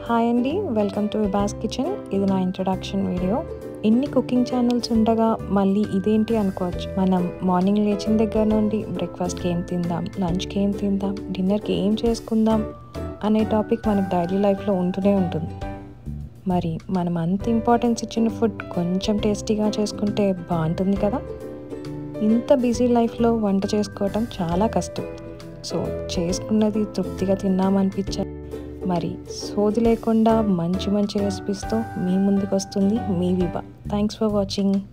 Hi అండి, welcome to Vibhas kitchen. ఇది నా ఇంట్రడక్షన్ వీడియో. ఇన్ని కుకింగ్ ఛానల్స్ ఉండగా మళ్ళీ ఇదేంటి అనుకోవచ్చు. మనం మార్నింగ్ లేచిన దగ్గర నుండి బ్రేక్ఫాస్ట్కి ఏం తిందాం, లంచ్కి ఏం తిందాం, డిన్నర్కి ఏం చేసుకుందాం అనే టాపిక్ మనకు డైలీ లైఫ్లో ఉంటూనే ఉంటుంది. మరి మనం అంత ఇంపార్టెన్స్ ఇచ్చిన ఫుడ్ కొంచెం టేస్టీగా చేసుకుంటే బాగుంటుంది కదా. ఇంత బిజీ లైఫ్లో వంట చేసుకోవటం చాలా కష్టం. సో చేసుకున్నది తృప్తిగా తిన్నామనిపించాలి. మరి సోది లేకుండా మంచి మంచి రెసిపీస్తో మీ ముందుకు వస్తుంది మీ విభా. Thanks for watching.